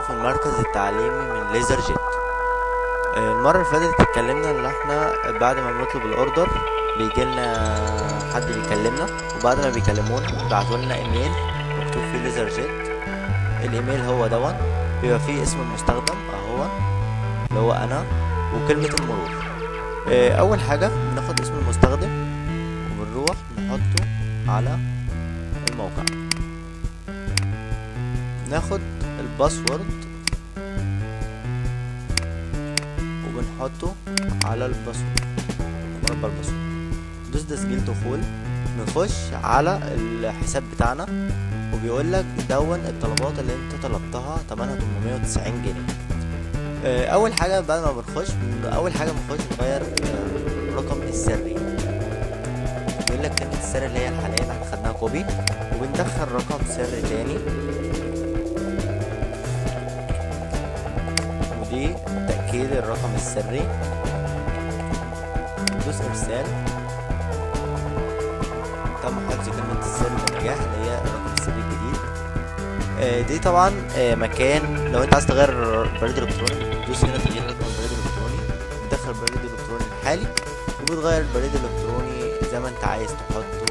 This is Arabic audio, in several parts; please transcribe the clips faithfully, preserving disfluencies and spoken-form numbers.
في المركز التعليمي من ليزر جيت. آه، المرة اللي فاتت اتكلمنا ان احنا بعد ما بنطلب الاوردر بيجيلنا حد بيكلمنا، وبعد ما بيكلمونا بيبعتولنا ايميل مكتوب فيه ليزر جيت. الايميل هو دون بيبقى فيه اسم المستخدم اهو اللي هو انا وكلمة المرور. آه، اول حاجة بناخد اسم المستخدم وبنروح نحطه على الموقع، ناخد الباسورد وبنحطه على الباسورد مربع الباسورد، ندوس تسجيل دخول، نخش على الحساب بتاعنا وبيقولك دون الطلبات اللي انت طلبتها تمنها تمنمية وتسعين جنيه. اول حاجه بعد ما بنخش اول حاجه بنخش نغير الرقم السري، بيقولك كلمه السر اللي هي الحاليه اللي احنا خدناها كوبي، وبندخل رقم سري تاني، ودي تأكيد الرقم السري، ندوس ارسال. تم حفظ كلمة السر بنجاح اللي هي الرقم السري الجديد. آه دي طبعا آه مكان لو انت عايز تغير البريد الالكتروني بتدوس هنا تغيير رقم البريد الالكتروني، بتدخل البريد الالكتروني الحالي وبتغير البريد الالكتروني زي ما انت عايز تحطه،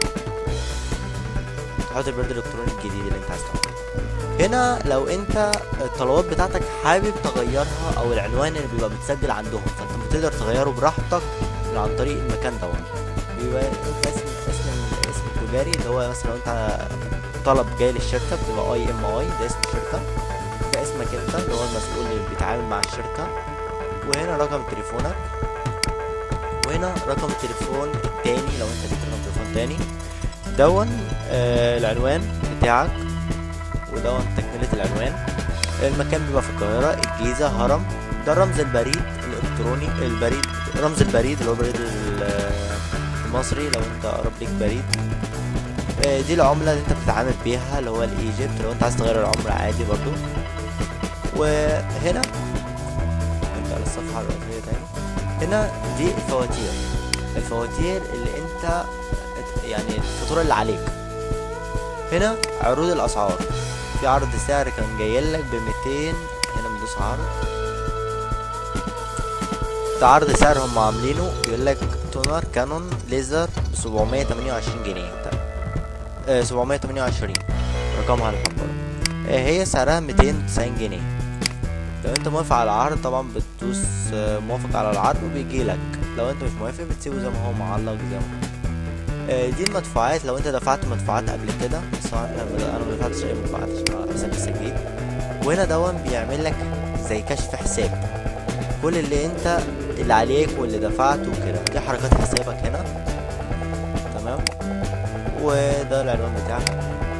تحط البريد الالكتروني الجديد اللي انت عايز تحطه. هنا لو انت الطلبات بتاعتك حابب تغيرها او العنوان اللي بيبقى متسجل عندهم، فانت بتقدر تغيره براحتك من عن طريق المكان دوت. بيبقى انت اسم اسم الاسم التجاري اللي هو مثلا لو انت طلب جاي للشركه بتبقى اي ام اي، ده اسم الشركه، ده اسمك انت اللي هو المسؤول اللي بيتعامل مع الشركه، وهنا رقم تليفونك، وهنا رقم التليفون التاني لو انت ليك رقم تليفون تاني، دون آه العنوان بتاعك، ودون تكملة العنوان. المكان بيبقى في القاهرة، الجيزة، هرم. ده رمز البريد الإلكتروني، البريد رمز البريد اللي هو البريد المصري لو انت أقرب ليك بريد. دي العملة اللي انت بتتعامل بيها اللي هو الإيجيبت لو انت عايز تغير العملة عادي برضو. وهنا انت على الصفحة الرئيسية تاني، هنا دي الفواتير الفواتير اللي انت يعني الفاتورة اللي عليك. هنا عروض الأسعار، في عرض سعر كان جايلك بميتين، هنا بندوس عرض، ده عرض سعر هم عاملينه بيقولك تونر كانون ليزر بسبعمية تمانية وعشرين جنيه، آه سبعمية تمانية وعشرين رقمها الحمراء. آه هي سعرها ميتين وتسعين جنيه. لو انت موافق على العرض طبعا بتدوس آه موافق على العرض وبيجيلك، لو انت مش موافق بتسيبه زي ما هو معلق زي ما هو. آه دي المدفوعات لو انت دفعت مدفوعات قبل كده، بس انا ما دفعتش اي مدفوعات عشان على حساب السجل. وهنا دون بيعمل لك زي كشف حساب، كل اللي انت اللي عليك واللي دفعته وكده، دي حركات حسابك هنا تمام. وده العنوان بتاعك.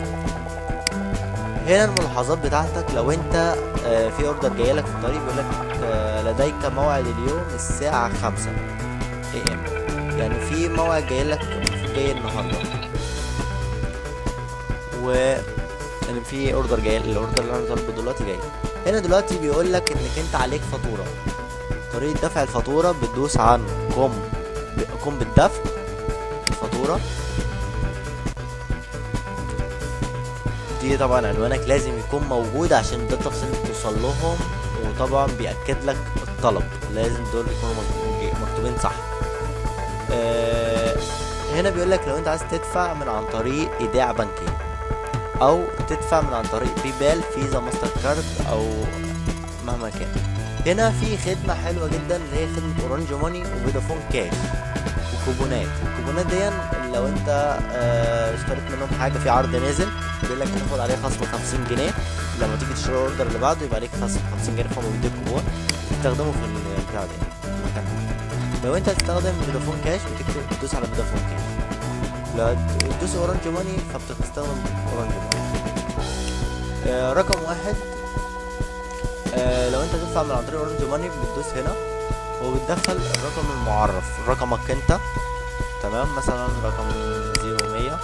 هنا الملاحظات بتاعتك لو انت آه في اوردر جايلك في الطريق بيقولك آه لديك موعد اليوم الساعة خمسة اي ام، يعني في موعد جايلك جاي النهارده، و ان في اوردر جاي، الاوردر اللي انا طالبه دلوقتي جاي. هنا دلوقتي بيقول لك انك انت عليك فاتوره، طريقه دفع الفاتوره بتدوس عن قم قم بالدفع الفاتوره. دي طبعا عنوانك لازم يكون موجود عشان الداتا توصل لهم، وطبعا بيأكد لك الطلب لازم دول يكونوا مكتوبين صح. أه هنا بيقولك لو انت عايز تدفع من عن طريق ايداع بنكي او تدفع من عن طريق بيبال، فيزا، ماستر كارد او مهما كان. هنا في خدمة حلوة جدا اللي هي خدمة اورانج ماني وفودافون كاش وكوبونات. الكوبونات دي لو انت اه اشتريت منهم حاجة في عرض نازل بيقولك تاخد عليه خصم خمسين جنيه، لما تيجي تشتري الاوردر اللي بعده يبقى عليك خصم خمسين جنيه، فهم بيديك كوبون تستخدمه في البتاع ده المكان ده. لو انت هتستخدم فودافون كاش بتكتب تدوس على فودافون كاش، لو تدوس اورانج ماني فبتستخدم اورانج ماني. آه رقم واحد، آه لو انت تدفع من عن طريق اورانج ماني بتدوس هنا وبتدخل الرقم المعرف، رقمك انت تمام، مثلا رقم زيرو مية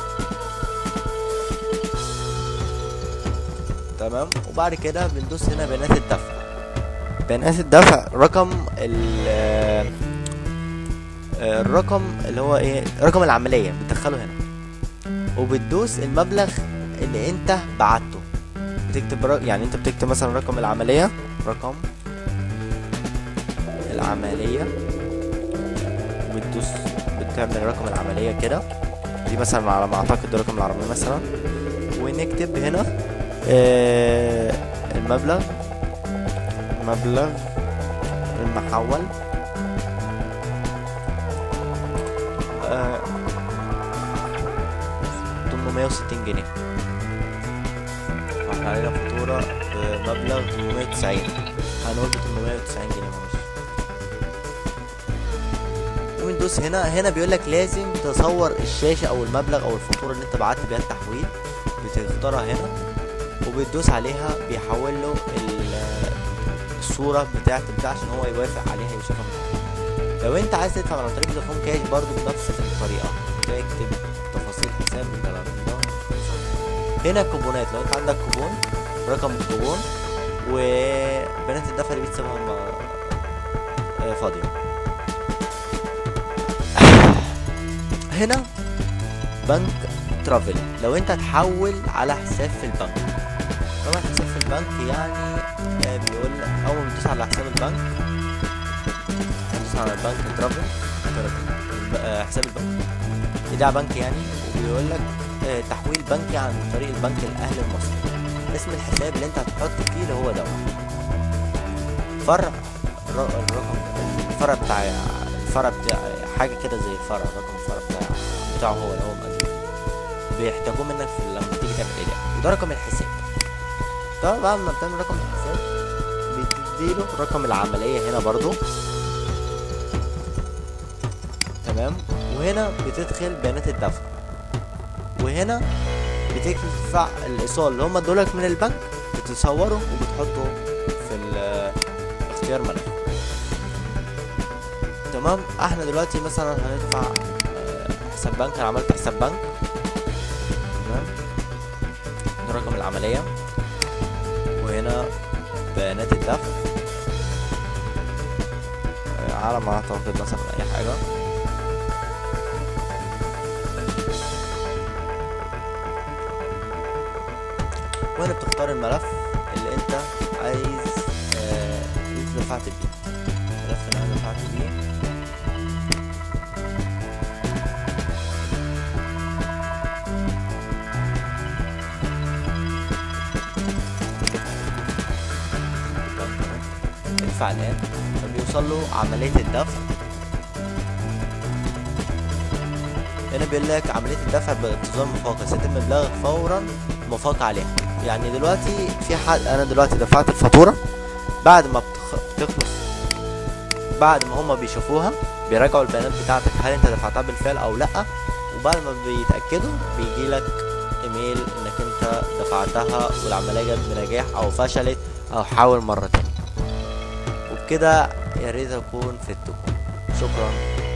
تمام. وبعد كده بندوس هنا بيانات الدفع، بيانات الدفع رقم ال الرقم اللي هو ايه رقم العملية بتدخله هنا، وبتدوس المبلغ اللي انت بعته بتكتب رق... يعني انت بتكتب مثلا رقم العملية، رقم العملية، وبتدوس بتعمل رقم العملية كده، دي مثلا على ما اعتقد رقم العربية مثلا، ونكتب هنا آه المبلغ، مبلغ المحول آه تمنمية وستين جنيه، احنا علينا فاتورة بمبلغ تمنمية وتسعين، هنقول بتمنمية وتسعين جنيه معلش. وندوس هنا، هنا بيقولك لازم تصور الشاشة او المبلغ او الفاتورة اللي انت بعت بيها التحويل، بتختارها هنا وبتدوس عليها، بيحول له الصورة بتاعت البتاع عشان هو يوافق عليها يشوفها. لو انت عايز تدفع عن طريق فودافون كاش برضو بنفس الطريقة، تكتب تفاصيل حساب والكلام ده. هنا الكوبونات، لو انت عندك كوبون، رقم الكوبون، وبيانات الدفع اللي بتسيبها فاضية. هنا بنك ترافل، لو انت تحول على حساب في البنك، طبعا حساب في البنك يعني بيقول اول ما بتدوس على حساب البنك، بتدوس على البنك ترافل حساب البنك ايداع بنك يعني، وبيقول لك تحويل بنكي عن طريق البنك الاهلي المصري، اسم الحساب اللي انت هتحط فيه اللي هو ده فرع الرقم، الفرع بتاع الفرع بتاع حاجه كده زي الفرع، رقم الفرع بتاع بتاعه هو اللي هو مقدم، بيحتاجوه منك في لما تيجي تعمل ايداع، وده رقم الحساب. طبعا بعد ما بتعمل رقم الحساب بتديله رقم العمليه هنا برضو، تمام. وهنا بتدخل بيانات الدفع، وهنا بتدفع الايصال اللي هم ادولك من البنك، بتصوره وبتحطه في اختيار ملف، تمام. احنا دلوقتي مثلا هندفع حساب بنك، انا عملت حساب بنك، تمام. رقم العملية، وهنا بيانات الدفع على ما اعتقد مثلا اي حاجة، وهنا بتختار الملف اللي انت عايز اه انت دفعت بيه، الملف اللي انا دفعت بيه، ادفع الان، فبيوصل له عملية الدفع. هنا بيقول لك عملية الدفع بانتظار مفاقة، سيتم مبلغك فورا موافقة عليها. يعني دلوقتي في حد، انا دلوقتي دفعت الفاتورة، بعد ما بتخ... بتخلص، بعد ما هما بيشوفوها بيراجعوا البيانات بتاعتك هل انت دفعتها بالفعل او لا، وبعد ما بيتأكدوا بيجي لك ايميل انك انت دفعتها والعملية جت بنجاح او فشلت او حاول مرة تانية. وبكده يا ريت اكون فدتكم، شكرا.